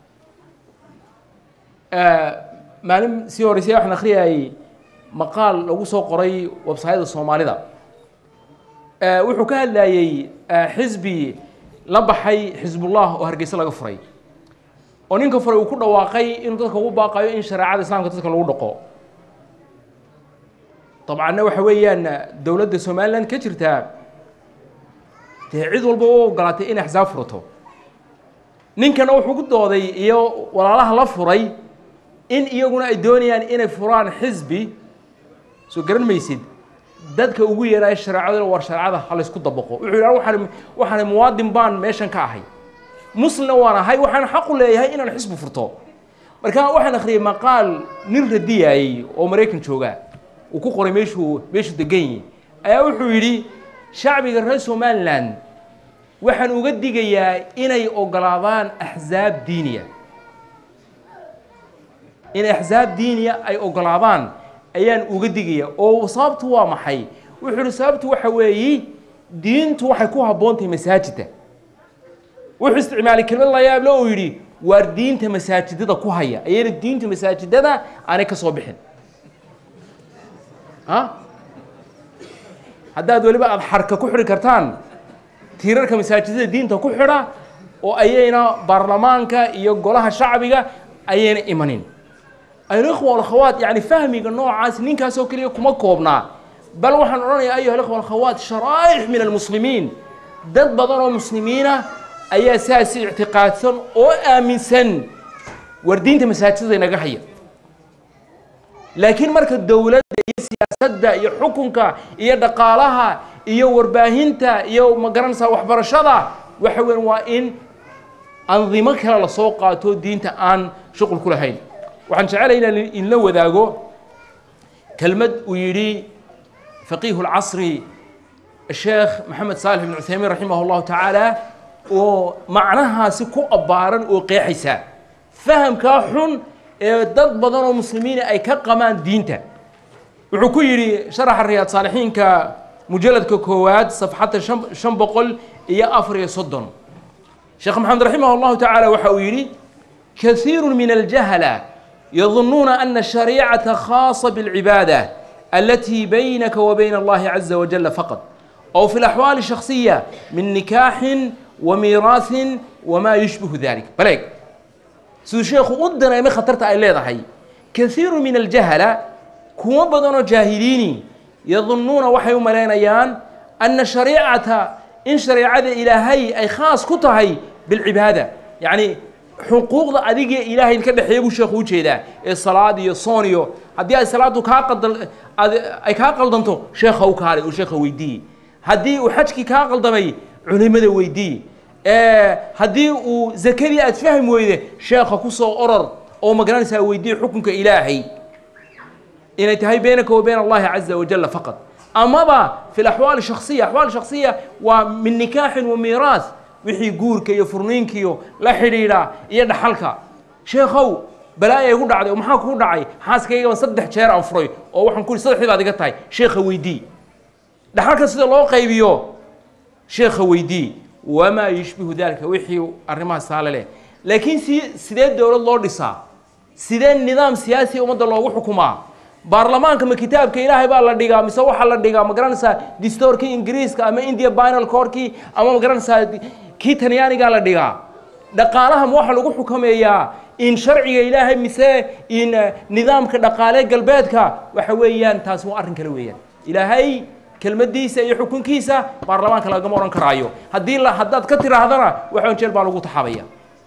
maalin sii horeysay waxaan akhriyayay maqaal lagu soo qoray websayada soomaalida wuxuu ka hadlayey xisbi la baxay xisbullah oo hargeysa laga furay oo ninka furay uu ku dhawaaqay inuu dadka ugu baaqayo in shareecada islaamka dadka lagu dhaqo dabcanna waxa weeyaan dowladda somaliland ka jirtaa dee cid walba u ogolaatay inay axsaab furato ninkana wuxuu ku dooday iyo walaalaha la furay in iyaguna ay doonayaan inay furaan xisbi soo garan maysid dadka ugu yeeraya shareecada war shareecada ha la isku dabaqo wuxuu yidhaha waxaan muwaadin baan meeshan ka ahay muslimna waan ahay waxaan xaq u leeyahay inaan xisbi furto marka waxaan akhriyay maqaal nin radiyayay oo maraykan jooga uu ku qoray meeshuu degan yahay ayaa wuxuu yidhi shacbiga reer somaliland waxaan uga digayaa inay ogolaadaan axsaab diiniya in axsaab diiniya ay ogolaadaan ayaan uga digaya oo sababtu waa maxay wuxuu yidhi sababtu waxa weeyi diintu waxay ku habboon tahay masaajidda wuxuu isticmaalay kelmad la yaab leh oo yidhi waar diinta masaajidada ku haya ayayna diinta masaajidada aanay ka soo bixin ها haddaad weliba aad xarka ku xidhi kartaan tiirarka masaajidada diinta ku xidha oo ayayna baarlamaanka iyo golaha shacbiga ayayna imanin alikhwa walakhawaat yani fahmiga noocaas ninkaasoo keliya kuma koobnaa bal waxaan odhanayaa ayuha alikhwa walakhawaat sharaa'ix min almuslimiin dad badan oo muslimiina ayaa saasi ictiqaadsan oo aaminsan war diinta masaajidada inaga haya laakiin marka dowladda iyo siyaasadda iyo xukunka iyo dhaqaalaha iyo warbaahinta iyo magaranaysaa waxbarashada waxa weyn waa in andimo kale la soo qaato diinta aan shuqul ku lahayn waxaan jecelahay in la wadaago kelmad uu yidhi faqiihu lcasri الشيخ محمد صالح بن عثيمين رحمه الله تعالى ومعناها سكو أبارن وقيحسا فهم كاحن ضد بدن المسلمين أي كقمان دينته وعكيري شرح الرياض صالحين كمجلد كوكوات صفحة شنبقل إيا أفري صدن شيخ محمد رحمه الله تعالى وحويري كثير من الجهلة يظنون أن الشريعة خاصة بالعبادة التي بينك وبين الله عز وجل فقط أو في الأحوال الشخصية من نكاح وميراث وما يشبه ذلك بليك سيد الشيخ ودنا ما خطرت عليه ضحي كثير من الجهلة كون بدن جاهلين يظنون وحي ملينيان أن الشريعة إن شريعة إلهي أي خاص كتهي بالعبادة يعني حقوق أديك إلهي كده حيبو الشيخ وجهه الصلاة الصونيو هدي الصلاة أي كاقل دنتو شيخ وكاري وشيخ ويدي هدي وحجكي كاقل دمي علماء ويدي هدي وزكريا أتفهم ويده شيخ كوسو أورر أو مجرانسا ويدي حكمك إلهي إن انتهي بينك وبين الله عز وجل فقط أما في الأحوال الشخصية أحوال شخصية ومن نكاح وميراث وحي جورك يفرنينك لا حريرة يد حلقة شيخو بلايا يقول دعي ومحاك يقول دعي حاسك يجوا صدح شهر أفري أو وحن كل صدح بعد قطعي شيخ ويدي ده حركة سيد الله قيبيو شيخ ويدي وما يشبه ذلك وحي الرماس تعالى له لكن سيد دولة الله رسا سيد النظام السياسي ومد الله وحكمه برلمان كم كتاب كإلهي بالله ديجا مسوي حلا ديجا مقرنسا دستور كي إنجليز كأما إنديا باينال كور كي أما مقرنسا كي تنياني قال ديجا دقالها موحل وحكمه يا إن شرعي إلهي مثل إن نظام كدقالة قلباتك وحويان تاسمو أرن كلويان إلهي كلمة ديسة يحكم كيسة برلمان كلا جمهورن كرايو هدي الله حداد كتير هذرة وحون شيل بالغو تحابية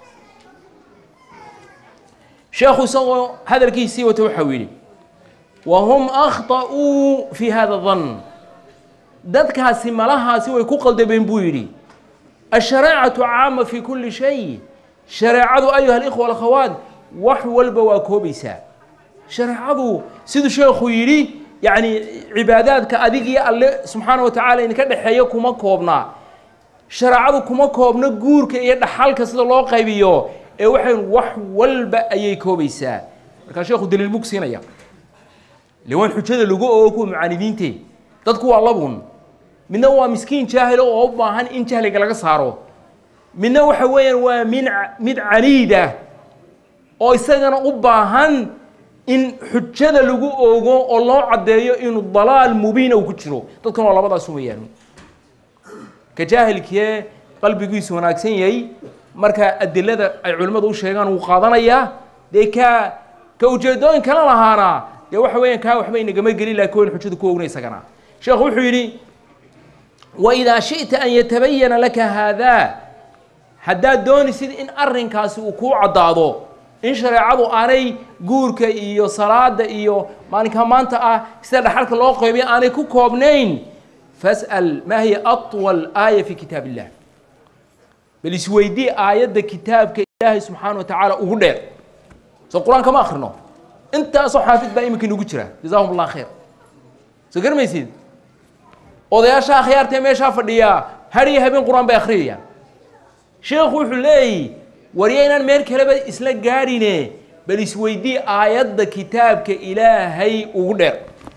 شيخ سوى هذا الكيسي وتوحويني وهم أخطأوا في هذا الظن دتك هاسملها سوى كوكل دبن بويري الشريعة عامة في كل شيء شريعة أيها الإخوة والأخوات وحو البواكوبيسا شريعة سيد الشيخ يري يعني عبادات كأديكي الله سبحانه وتعالى إن كده حياكم كوبنا شريعتكم كوبنا جور كيد حال كسر الله قيبيو وحو البواكوبيسا كان شيخ دليل بوكسينا يا لوين حجة اللجوء أوكو معاندينتي تذكروا الله بون من هو مسكين جاهل أو أباهن إن جاهل كلا صاروا من هو حوين ومن عنيدة أو يسجن أباهن إن حجة اللجوء أوكو الله عديه إن الضلال مبين وكتشرو تذكروا الله بدأ سويان كجاهل كي قلبي جيس وناكسين يي مركا الدلة العلماء دول شيئان وقاضنا إياه ديكا كوجدون كلا لهانا يا وحوين كا وحوين جمال قليل يكون حجة كوغني سكنا شيخ وحيري وإذا شئت أن يتبين لك هذا حداد دون سيد إن أرن كاسو وكوع عضاضو إن شريعة أني جورك إيو صلاة إيو ما كمان أنت استدل حركة الله قيبي أني كوكوبنين فاسأل ما هي أطول آية في كتاب الله بل سويدي آيات كتاب كإله سبحانه وتعالى أغنير سو القرآن كما أخرنا أنت صحافي بقى يمكن نقولها جزاهم الله خير سكر ما يصير وذا شاخ يارتي ما شاف الديا هري هبين قرآن بآخرية شيخ وحلي ورينا المير كلام إسلام جارينه بل سويدي آيات كتاب كإلهي أغنير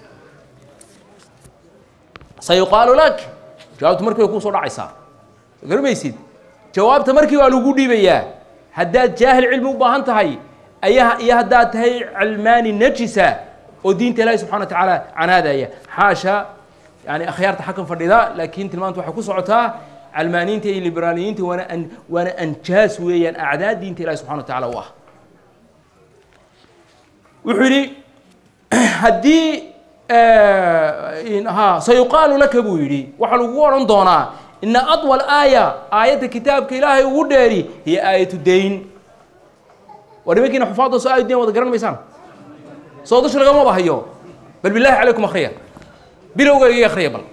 سيقال لك جواب تمركي يكون صورة عيسى سكر ما يصير جواب تمركي والوجودي بيا هداد جاهل علم وباهنت هاي أيها هداد هاي علماني نجسة ودين الله سبحانه وتعالى عنادية حاشا يعني أخيار تحكم فردا لكن تلمان توحكوا صعتها علمانيين تي ليبراليين تي وأنا أنجاز ويا أعداد دين الله سبحانه وتعالى واه وحري هدي سيقال لك بويري وحلو دونا إن أطول آية كتابك إلهي وداري هي آية الدين ولكن حفاظ سؤال الدين وذكرنا ميسان صوتش رقم بهيو بل بالله عليكم أخريا بلوغ يا أخريا بل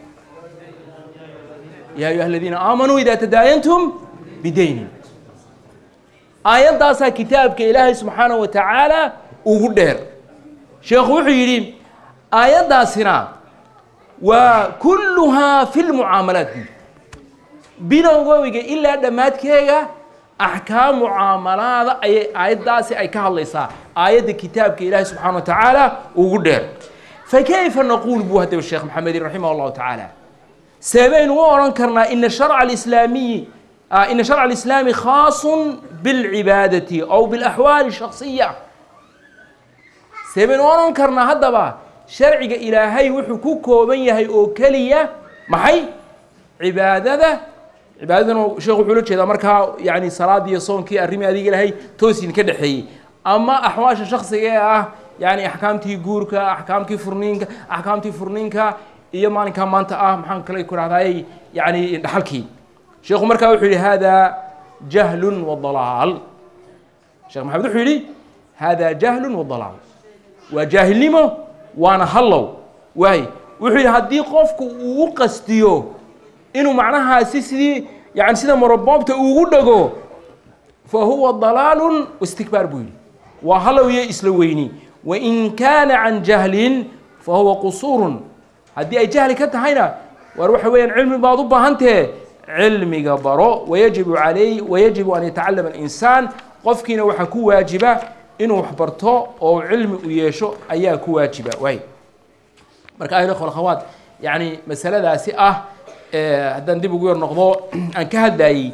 يا أيها الذين آمنوا إذا تداينتم بدين آية داسا كتابك إلهي سبحانه وتعالى ودار شيخ وحيري آية داسنا وكلها في المعاملات بلوغ إلا دمات كيغا أحكام معاملات آية داسي أي كهاليسا آية كتابك إلهي سبحانه وتعالى ودار فكيف نقول بوهة الشيخ محمد رحمه الله تعالى سبين وأنكرنا إن الشرع الإسلامي خاص بالعبادة أو بالأحوال الشخصية سبين وأنكرنا هذا شرع إلهي وحكوكه من يهي أوكلية محي عبادة شيخ حلوش إذا مركها يعني صلاة يصوم كي الرمي هذه إلهي توسين كده حي أما أحوال الشخصية يعني أحكامتي جورك أحكامتي فرنينك إيه ما كان ما أنت محن كلا يكون هذا يعني دحلكي شيخ مركا وحولي هذا جهل وضلال شيخ محمد وحولي هذا جهل وضلال وجاهل لما وأنا هلو وحولي هدي قفك وقستيو إنه معناها سيسي يعني سيدا مربابته وقدقو فهو ضلال واستكبار بويلي وهلو يسلويني وإن كان عن جهل فهو قصور هدي أي جهل كتهينا وروح وين علم بعض بهنته علم جبره ويجب أن يتعلم الإنسان قفكنا وحكو واجبة إنه حبرته أو علم ويشو أيها واجبة وهي مركا أهل الأخوة والأخوات يعني مسألة ذا سئة هذا ندي بقول نقضاء أن كهداي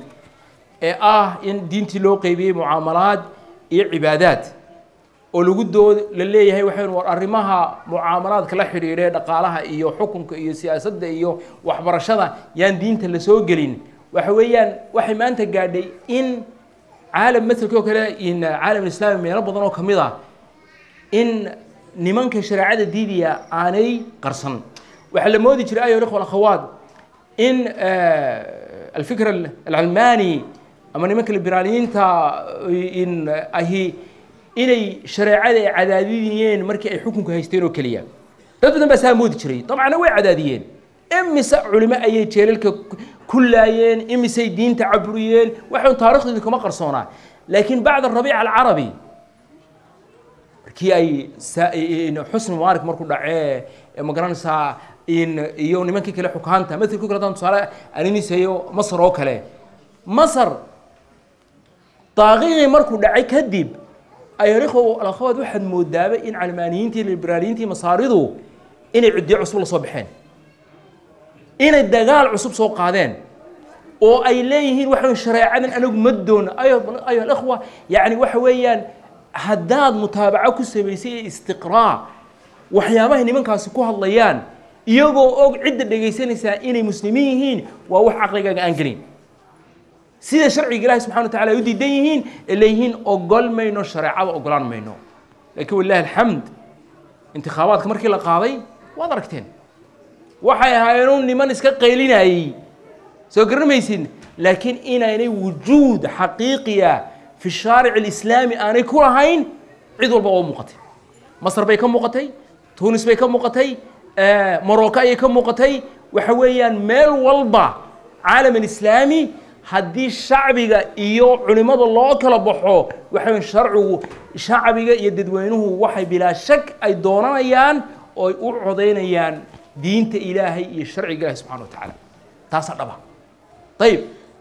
إن دينتي لو قيبي معاملات عبادات ولوجود للي هي وحين ورمها معاملات كلا حريرة دقالها إيو حكم إيو سياسة إيو وحبرشة يان دين تلسوق جلين وحويان وحما أنت قاعد إن عالم مثل كذا إن عالم الإسلام من رب ضنا كميضة إن نمانك شريعة ديدية أني قرصن وحلا مودي شريعة يا الأخوة والأخوات إن الفكر العلماني أما نمانك الليبراليين إن أهي إني شريعة عداديين مركي أي حكم كهيستيرو كليا تبدأ بس مودي شري طبعا هو عداديين إمي علماء أي تشيلك كليين إمي سيدين تعبريين وحين تاريخ ذيك ما قرصونا لكن بعد الربيع العربي كي أي إن حسن مبارك مركو دعاء مقرن سا إن يوم نمكي كلا حكانته مثل كل هذا صار أنني سيو مصر وكله مصر طاغي مركو دعاء كذب أي رخو الأخوات واحد مدابة إن علمانيين تي ليبراليين تي مصاريدو إن يعدي عصب الصبحين إن الدجال عصب سوق هذين أو أي ليهين وحنا شريعة أنا مدون أيها الأخوة يعني وحويان حداد متابعة كسبيسي استقراء وحيامه من كاسكوها الليان يجو أو عدة دقيسين إني مسلمين ووح عقلك أنجلين سيدا شرعي الله سبحانه وتعالى يدي ديهين الليهين أقل مينو الشريعة وأقلان مينو لكن والله الحمد انتخابات كمركي لقاضي وضركتين waxay ahaayeen niman iska qeylinayay soo garmaysin laakiin inay wujuud xaqiiqiya fi shariic al-islami aanay ku lahayn cid walba oo muuqatay Masar bay ka muuqatay Tunis bay ka muuqatay Morocco ay ka muuqatay waxa weeyaan meel walba caalam al-islami haddii shacbiga iyo culimada loo kala baxo waxa sharcigu shacbiga iyo dadweynuhu waxay bila shak ay doonayaan oo u codeynayaan دينت إلهي الشرع الله سبحانه وتعالى تصدبه طيب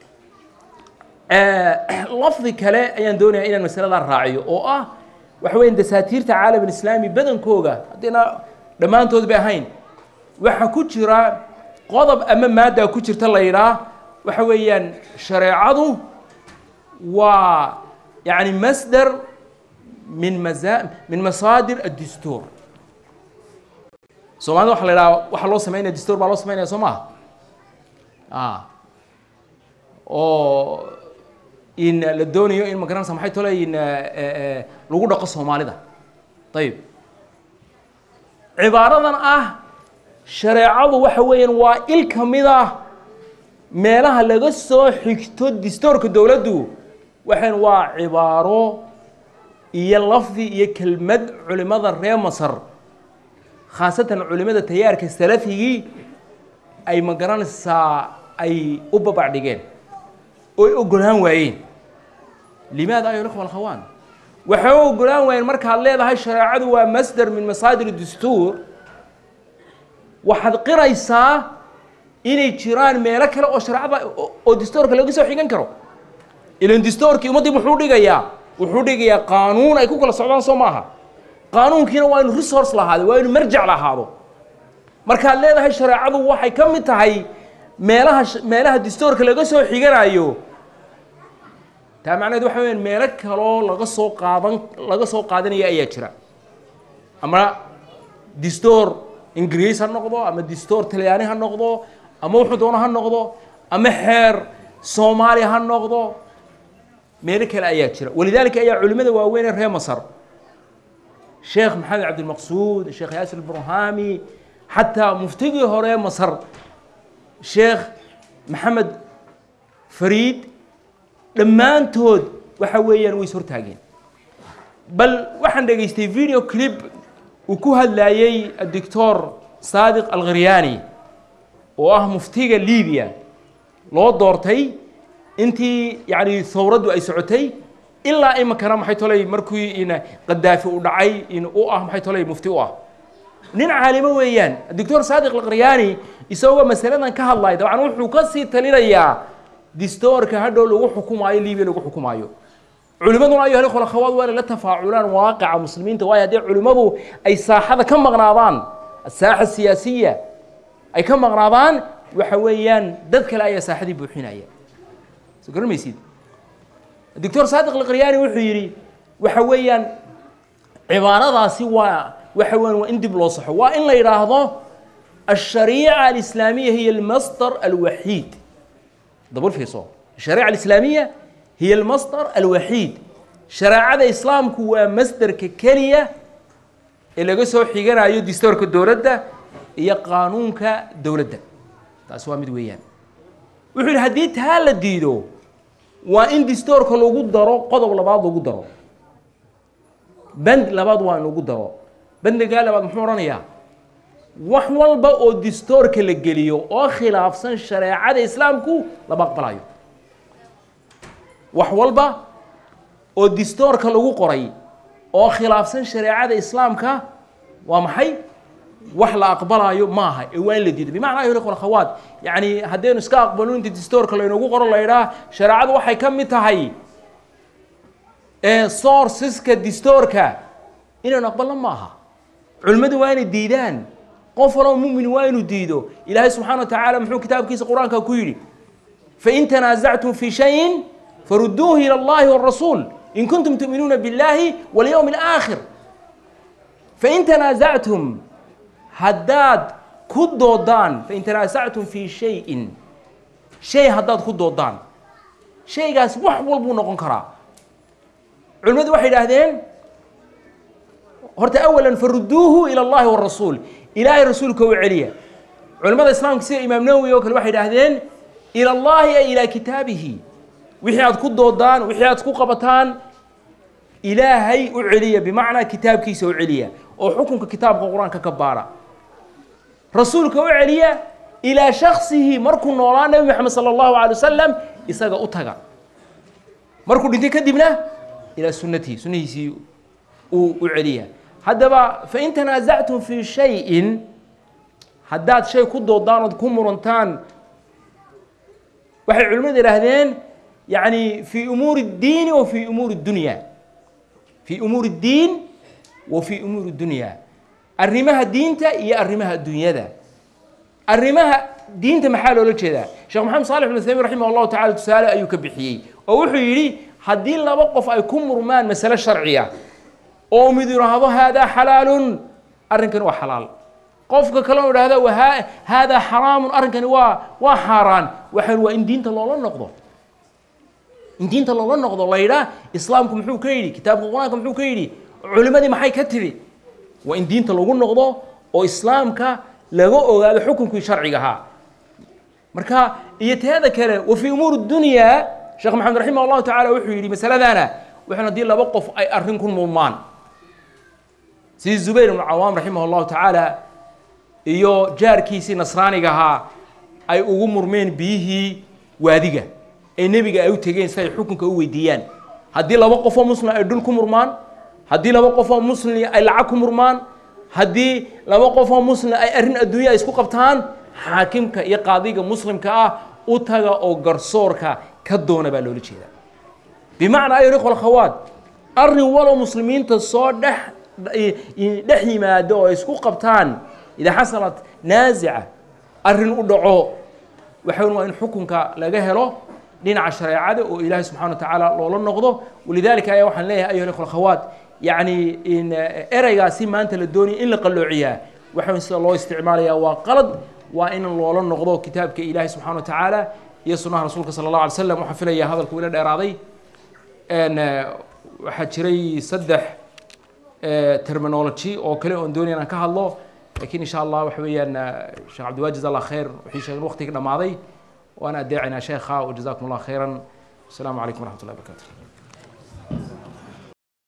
لفظ كلا أيان دوني إلى المسألة الراعية أو وحوين دساتير تعالى بالإسلامي بدن كوجا هدينا لما أنتوا بهين وحكوتشرا غضب أمام مادة كوتشر تلايرا وحوين شريعته ويعني مصدر من مصادر الدستور soomaalida waxa la yidhaha waxa loo sameynaya dastuur baa loo sameynaya soo maha oo in la doonayo in magaranaysa maxay tole in lagu dhaqo soomaalida ayib cibaaradan shareecadu waxa weeyaan waa il ka mid meelaha laga soo xigto dastuurka dawladdu waxaan waa cibaaro iyo lafdi iyo kelmad culimada reer Masar khaasatan culimada tayaarka salafigi ay magaranaysaa ay u babacdigeen oo ogolaan waayeen limaada ayu lakhwa al-khawaan waxa ogolaan waayeen marka leedahay shareecadu waa masdar min masaadir ad-dastuur waxaad qiraysaa inay jiraan meelo kale oo shareecada oo dastuurka laga soo xigan karo ilaan dastuurkii ummadii wuxuu dhigayaa qaanuun ay ku kala socdaan soo maaha qaanuunkiina waa inuu resource lahaado waa inuu marjac lahaado markaad leedahay shareecadu waxay ka mid tahay meelaha dastuurka laga soo xiganayo taa macnaheedu waxa weeyaan meelo kaloo laga soo qaadanaya ayaa jira ama dastuur ingiriis ha noqdo ama dastuur talyaani ha noqdo ama wuxuu doono ha noqdo ama xeer Soomaali ha noqdo meelo kale ayaa jira walidaalka ayaa culimada waaweyn ee reer Masar Sheikh Mohammed Abdul Maqsood Sheikh Yasir Burhami حتى مفتقي هراء مصر شيخ محمد فريد لما انتود وحويا ويسور تاجين بل وحن دقيستي فيديو كليب وكوها لايي الدكتور صادق الغرياني مفتقي ليبيا لو دورتي انتي يعني ثورة اي سعوتي الا اي مكان محيطولي مركوي ان قدافي ودعي ان محيطولي مفتوى nin caalimo weeyaan doctor Saadiq al-Qariyaani isagoo masaladan ka hadlay dabcan wuxuu ka sii talinayaa dastuurka hadhow lagu xukumayo Liibiya lagu xukumayo culimaduna ay hal khulafad waa la tafaaculaan waaqica muslimiinta waa hadii culimadu ay saaxada ka maqnaadaan saaxa siyaasiya ay ka maqnaadaan waxa weeyaan dad kale ay saaxadii buuxinaya soo garmaysid doctor Saadiq al-Qariyaani wuxuu yiri waxa weeyaan cibaaradaasi وحوان وإن دبلو صح وإن لا يراهضه الشريعة الإسلامية هي المصدر الوحيد دبر في صوت الشريعة الإسلامية هي المصدر الوحيد شريعة الإسلام هو مصدر ككلية اللي قصوا حجرا يو دستور كدولة ده هي قانون كدولة ده تسوى مدويان وحول هديت هلا ديدو وإن دستور كلو قدروا قدوا لبعض قدروا بند لبعض وانو قدروا بند قال بعد محورانيا وحول بقى الدستور كل جليو أخلاف سن شريعة الإسلام كو لبقبلايو وحول بقى الدستور كله قري أخلاف سن شريعة الإسلام كا ومحي وحلا أقبلايو ماها وين اللي ديد بمعنى يقول الأخوات يعني هدين اسكا أقبلون الدستور كله ينقو قرر الله يراه شريعة وحي كم تهي صار سيسك الدستور كا إنه نقبل ماها علماء وين الديدان قفلوا مؤمن وين الديدو إلهي سبحانه وتعالى محو كتاب كيس القرآن كويري فإن تنازعتم في شيء فردوه إلى الله والرسول إن كنتم تؤمنون بالله واليوم الآخر فإن تنازعتم هداد كدودان فإن تنازعتم في شيء هداد كدودان شيء قاس وحول بو نقن كرا علماء واحد هذين هرت أولاً فردوه إلى الله والرسول إلهي رسولك وعليا علماء الإسلام كثير إمام نووي وكل واحد هذين إلى الله أي إلى كتابه وحيات كدودان وحيات كقبطان إلهي وعليا بمعنى كتاب كيس وعليا أو حكم كتاب القرآن ككبارة رسولك وعليا إلى شخصه مركو نوران نبي محمد صلى الله عليه وسلم إساق أطهق مركو دينتي كدبنا إلى سنته وعليا هذا فإن تنازعتم في شيء هدات شيء كدو دانود كمرنتان وحي علماء الهذين يعني في أمور الدين وفي أمور الدنيا في أمور الدين وفي أمور الدنيا الرمها دينتا هي الرمها الدنيا ده الرمها دينتا محاله ولا كذا شيخ محمد صالح بن عثيمين رحمه الله تعالى تسأل أيك بحيي ووحي يري هدين لا وقف أي كمرمان مسألة شرعية أو مدير هذا حلال أرنكن وحلال qofka kale oo yiraahdo hada xaraam arrinkani waa xaraan waxa waa in diinta loola noqdo in diinta loola noqdo la yiraahdo islaamku muxuu ka yiri kitaabka quraanka muxuu ka yiri culimadii maxay ka tiri waa in diinta lagu noqdo oo islaamka laga ogaado xukunkii sharciga ahaa marka iyo teeda kale wa fi umur dunya sheekh maxamed rahimahullah ta'ala wuxuu yiri masaladana waxana hadii laba qof ay arrin ku murmaan si Zubayr ibn Awam rahimahullah ta'ala iyo jaarkiisi nasraaniga ahaa ay ugu murmeen biyihii waadiga ee nabiga ay u tageen si ay xukunka u weydiiyaan hadii laba qof oo muslim ay dhul ku murmaan hadii laba qof oo muslim ay lacag ku murmaan hadii laba qof oo muslim ay arrin adduunyo isku qabtaan xaakimka iyo qaadiga muslimka ah u taga oo garsoorka ka doona baa loola jeedaa bimaana ay riqol khawaad arrin walo muslimiinta soo dhex yimaado oo isku qabtaan ida xasalat naazica arrin u dhaco waxaan waa in xukunka laga helo dhinaca shariicada oo ilaahay subxaanahu wa ta'ala loola noqdo walidaalika ayaa waxaan leeyahay ayuha riqol khawaad يعني إن إرجع ما أنت للدنيا إلا قلوعيا وحنا الله استعمال يا وقلد وإن الله نقضوا كتاب كإله سبحانه وتعالى يصنع رسولك صلى الله عليه وسلم وحفل يا هذا الكون الإرادي أن حشري صدح ترمينولوجي أو كله أندوني أنا كهالله لكن إن شاء الله وحوي أن شيخ عبد الواجد الله خير وحيش الوقت كنا ماضي وأنا أدعينا شيخا وجزاكم الله خيرا السلام عليكم ورحمة الله وبركاته